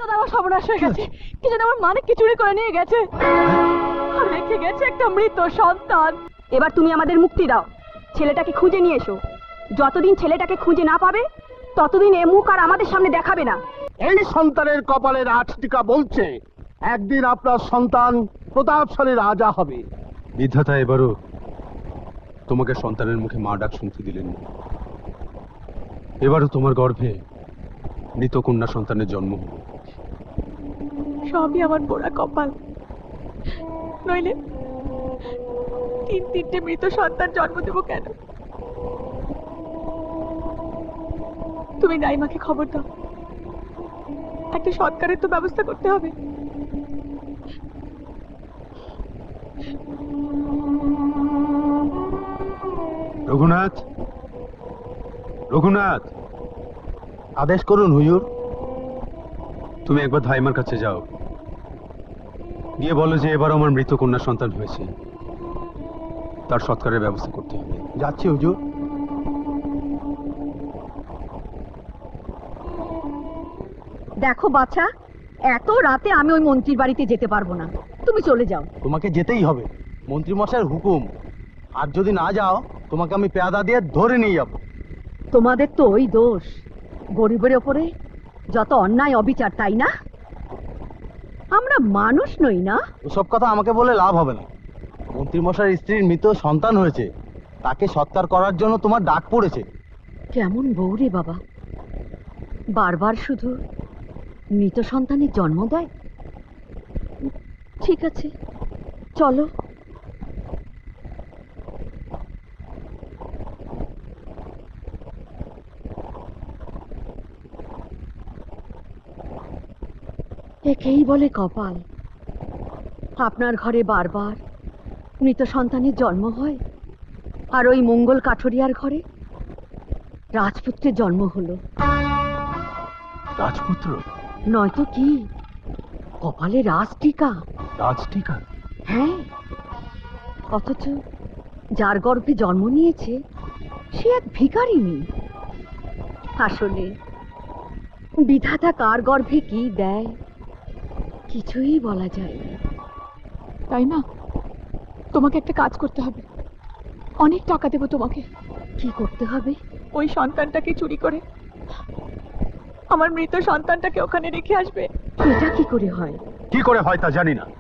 আমার সর্বনাশ হয়ে গেছে। কি যেন আমার মানিককে চুরি করে নিয়ে গেছে আর রেখে গেছে একটা মৃত সন্তান। এবার তুমি আমাদের মুক্তি দাও, ছেলেটাকে খুঁজে নিয়ে এসো। যতদিন ছেলেটাকে খুঁজে না পাবে ততদিন এ মুখ আর আমাদের সামনে দেখাবে না। এই সন্তানের কপালের আটটিকা বলছে একদিন আপনার সন্তান প্রতাপশালী রাজা হবে। বিধাতা এবারও তোমাকে সন্তানের মুখে মা ডাক শুনতে দিলেন। এবারও তোমার গর্ভে মৃত কন্যা সন্তানের জন্ম হলো। সবই আমার পোড়া কপাল, নইলে তিনটে মৃত সন্তান জন্ম দেবো কেন? তুমি নাইমাকে খবর দাও, একটা সৎকারের তো ব্যবস্থা করতে হবে। রঘুনাথ, রঘুনাথ, আদেশ করুন হুজুর। তুমি একবার ধাইমার কাছে যাও, গিয়ে বলো যে এবার আমার মৃত কন্যা সন্তান হয়েছে, তার সৎকারের ব্যবস্থা করতে হবে। যাচ্ছি হুজুর। দেখো বাছা, এত রাতে আমি ওই মন্ত্রীর বাড়িতে যেতে পারবো না, তুমি চলে যাও। তোমাকে যেতেই হবে, মন্ত্রী মশাইয়ের হুকুম। আর যদি না যাও তোমাকে আমি পেয়াদা দিয়ে ধরে নিয়ে যাব। তোমাদের তো ওই দোষ, গরিবের ওপরে যত অন্যায় অবিচার, তাই না? আমরা মানুষ নই না? ওসব কথা আমাকে বলে লাভ হবে না। মন্ত্রী মশাইয়ের স্ত্রীর মৃত সন্তান হয়েছে, তাকে সৎকার করার জন্য তোমার ডাক পড়েছে। কেমন বউ রে বাবা, বারবার শুধু মৃত সন্তানের জন্ম দেয়। ঠিক আছে, চলো। একেই বলে কপাল। আপনার ঘরে বারবার মৃত সন্তানের জন্ম হয়, আর ওই মঙ্গল কাঠুরিয়ার ঘরে রাজপুত্রের জন্ম হলো। রাজপুত্র নয়তো কি, কপালে রাজটিকা। রাজটিকা? হ্যাঁ, অথচ যার গর্ভে জন্ম নিয়েছে সে এক ভিখারিনী। আসলে বিধাতা কার গর্ভে কি দেয় কিছুই বলা যায় না, তাই না? তোমাকে একটা কাজ করতে হবে, অনেক টাকা দেবো তোমাকে। কি করতে হবে? ওই সন্তানটাকে চুরি করে আমার মৃত সন্তানটাকে ওখানে রেখে আসবে। এটা কি করে হয়? কি করে হয় তা জানি না,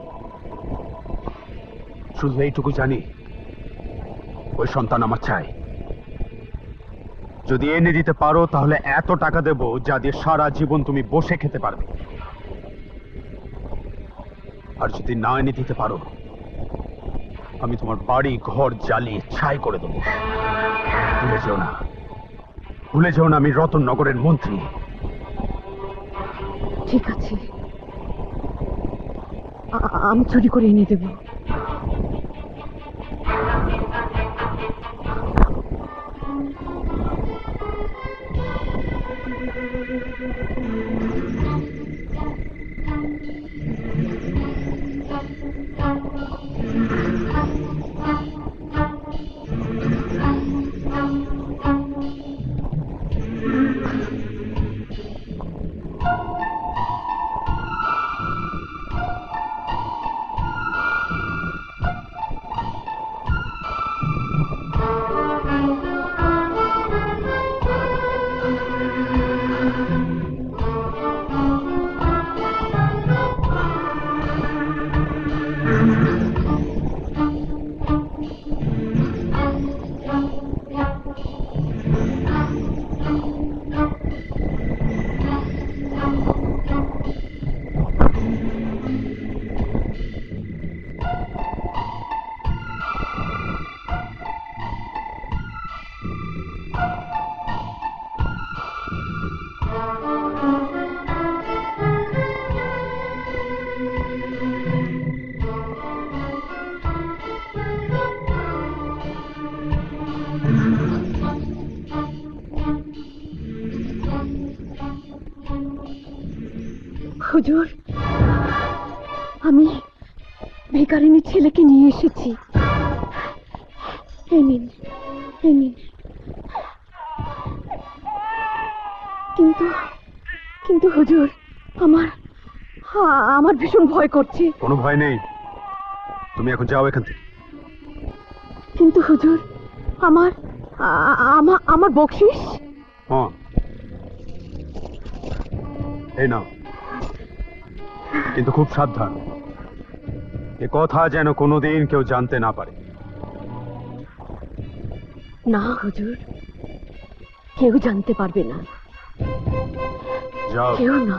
শুধু এইটুকু জানি ওই সন্তান আমার চাই। যদি এনে দিতে পারো তাহলে এত টাকা দেব যা দিয়ে সারা জীবন তুমি বসে খেতে পারবে। আর যদি না এনে দিতে পারো আমি তোমার বাড়ি ঘর জ্বালিয়ে ছাই করে দেবো। ভুলে যেও না, ভুলে যেও না আমি রতননগরের মন্ত্রী। ঠিক আছে, আমি চুরি করে এনে দেবো। হুজুর, আমি ভিখারিনী ছেলেকে নিয়ে এসেছি। এই নিন, এই নিন। কিন্তু কিন্তু হুজুর, আমার ভীষণ ভয় করছে। কোনো ভয় নেই, তুমি এখন যাও এখান থেকে। কিন্তু হুজুর, আমার আমার বকশিস। হ্যাঁ, এই নাও, কিন্তু খুব সাবধান, এ কথা যেন কোনোদিন কেউ জানতে না পারে। না হুজুর, কেউ জানতে পারবে না, যাও। কেউ না।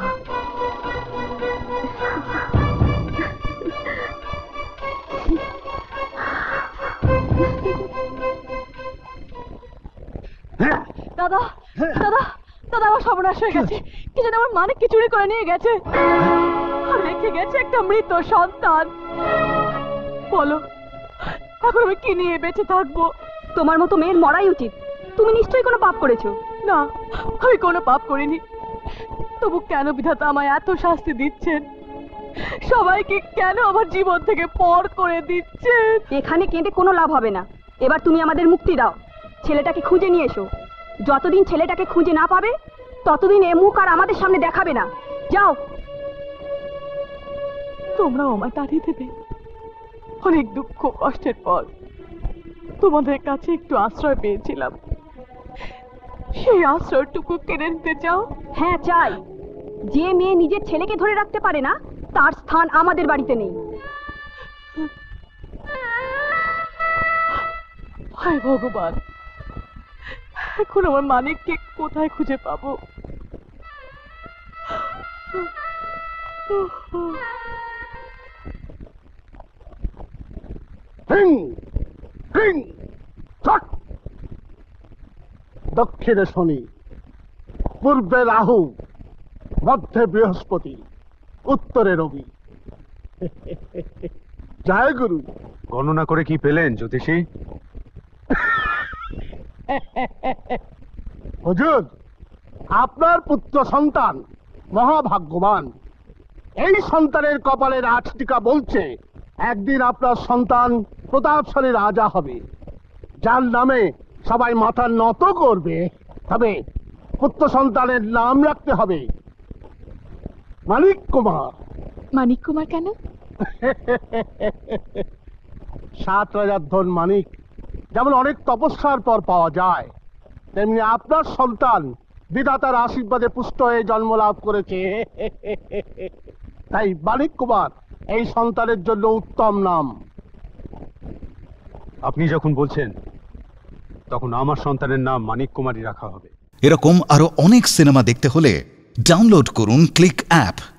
দাদা দাদা দাদা, আমার সর্বনাশ হয়ে গেছে। কি জানি আমার মানিককে চুরি করে নিয়ে গেছে, আর রেখে গেছে একটা মৃত সন্তান। বলো, এখন আমি কি নিয়ে বেঁচে থাকবো? তোমার মতো মেয়ের মরাই উচিত। তুমি নিশ্চয়ই কোনো পাপ করেছো। না, আমি কোনো পাপ করিনি। তবু কেন বিধাতা আমায় এত শাস্তি দিচ্ছেন? সবাইকে কেন আমার জীবন থেকে পর করে দিচ্ছে? এখানে কেঁদে কোনো লাভ হবে না। এবার তুমি আমাদের মুক্তি দাও, ছেলেটাকে খুঁজে নিয়ে এসো। যতদিন ছেলেটাকে খুঁজে না পাবে, ততদিন এ মুখ আর আমাদের সামনে দেখাবে না। যাও। তোমরাও আমায় তাড়িয়ে দেবে। অনেক দুঃখ কষ্টের পর তোমাদের কাছে একটু আশ্রয় পেয়েছিলাম, সেই আশ্রয়টুকু কেড়ে নিতে চাও? হ্যাঁ চাই। যে মেয়ে নিজের ছেলেকে ধরে রাখতে পারে না, তার স্থান আমাদের বাড়িতে নেই। হায় ভগবান, এখন আমার মানিককে কোথায় খুঁজে পাবো? দক্ষিণে শনি, পূর্বে রাহু, মধ্যে বৃহস্পতি, উত্তরে রবি। জয় গুরু। গণনা করে কি পেলেন জ্যোতিষী? হুজুর, আপনার পুত্র সন্তান মহাভাগ্যবান। এই সন্তানের কপালের আঠটিকা বলছে একদিন আপনার সন্তান প্রতাপশালী রাজা হবে, যার নামে সবাই মাথা নত করবে। তবে পুত্র সন্তানের নাম রাখতে হবে মানিক কুমার। মানিক কুমার কেন? 7 রাজার ধন মানিক যেমন অনেক তপস্যার পর পাওয়া যায়, তেমনি আপনার সন্তান বিধাতার আশীর্বাদে পুষ্ট হয়ে জন্ম লাভ করেছে। তাই মানিক কুমার এই সন্তানের জন্য উত্তম নাম। আপনি যখন বলছেন, তখন আমার সন্তানের নাম মানিক কুমারই রাখা হবে। এরকম আরো অনেক সিনেমা দেখতে হলে ডাউনলোড করুন ক্লিক অ্যাপ।